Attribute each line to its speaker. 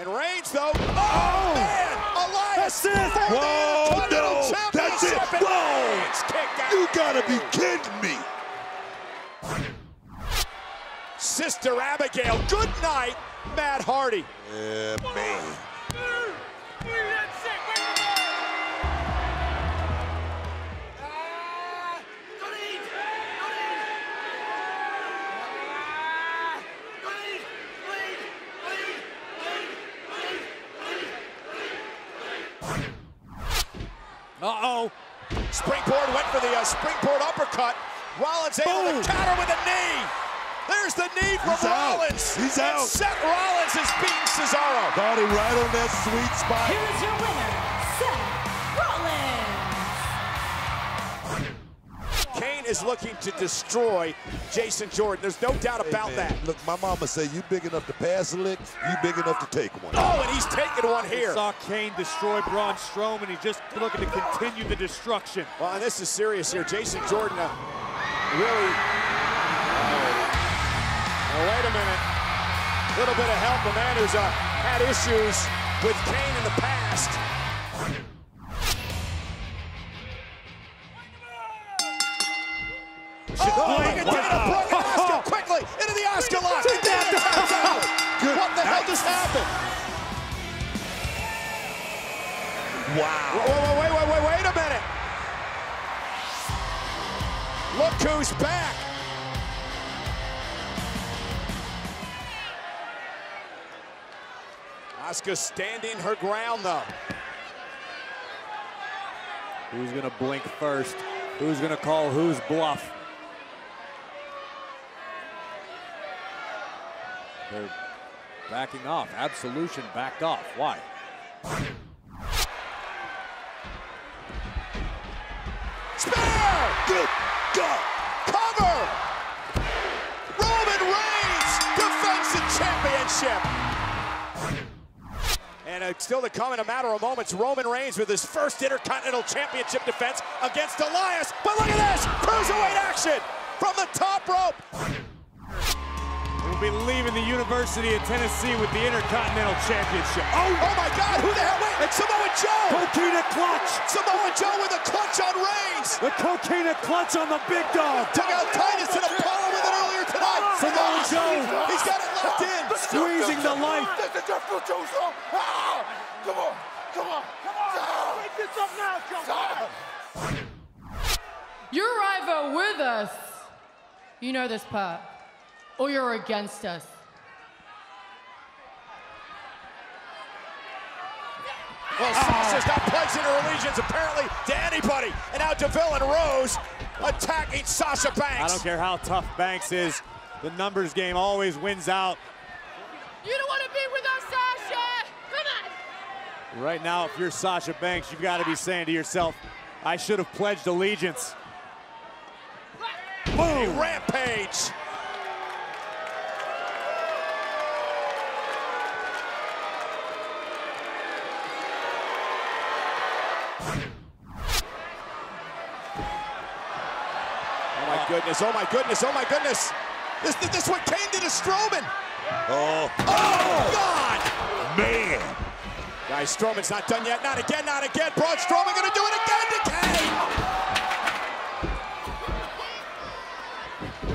Speaker 1: And Reigns, though. Oh, man! Elias!
Speaker 2: That's it!
Speaker 3: Whoa, no! That's it! Whoa! You gotta be kidding me!
Speaker 1: Sister Abigail, good night, Matt Hardy.
Speaker 3: Yeah, man.
Speaker 1: Uh-oh. Springboard went for the springboard uppercut. Rollins able to counter with a knee. There's the knee from Rollins.
Speaker 3: He's out.
Speaker 1: And Seth Rollins is beating Cesaro.
Speaker 3: Got him right on that sweet spot.
Speaker 4: Here is your winner, Seth Rollins.
Speaker 1: Kane is looking to destroy Jason Jordan. There's no doubt about that.
Speaker 3: Look, my mama say you big enough to pass a lick, you big enough to take one.
Speaker 1: Oh, and he's taking one here.
Speaker 2: We saw Kane destroy Braun Strowman. He's just looking to continue the destruction.
Speaker 1: Well, and this is serious here. Jason Jordan really... Well, wait a minute. A little bit of help. A man who's had issues with Kane in the past. Look at Dana Brooke and Asuka quickly into the Asuka lock. And Dana comes out. What the hell just happened?
Speaker 3: Wow.
Speaker 1: Wait a minute. Look who's back. Asuka standing her ground, though.
Speaker 2: Who's gonna blink first? Who's gonna call whose bluff? They're backing off. Absolution backed off. Why?
Speaker 1: Spear!
Speaker 3: Good God!
Speaker 1: Cover! Roman Reigns defends the championship! And still to come in a matter of moments, Roman Reigns with his first Intercontinental Championship defense against Elias. But look at this! Cruiserweight action from the top rope!
Speaker 2: We'll be leaving the University of Tennessee with the Intercontinental Championship.
Speaker 1: Oh my God, who the hell? Wait, it's Samoa Joe!
Speaker 2: Coquina clutch!
Speaker 1: Samoa Joe with a clutch on Reigns!
Speaker 2: The Coquina clutch on the big dog!
Speaker 1: Took out Titus and Apollo with it earlier tonight!
Speaker 2: Samoa Joe!
Speaker 1: He's got it locked in!
Speaker 2: Squeezing the life!
Speaker 3: Come on!
Speaker 2: Break this up now, Joe!
Speaker 4: You're either with us, you know this part, or you're against us.
Speaker 1: Well, Sasha's not pledging her allegiance apparently to anybody. And now DeVille and Rose attacking Sasha Banks.
Speaker 2: I don't care how tough Banks is. The numbers game always wins out.
Speaker 4: You don't want to be with us, Sasha! Come on!
Speaker 2: Right now, if you're Sasha Banks, you've got to be saying to yourself, I should have pledged allegiance.
Speaker 1: Boom! Rampage! Oh my goodness. This what Kane did to Strowman.
Speaker 3: Oh,
Speaker 1: God!
Speaker 3: man.
Speaker 1: Guys, Strowman's not done yet. Not again. Braun Strowman gonna do it again to Kane.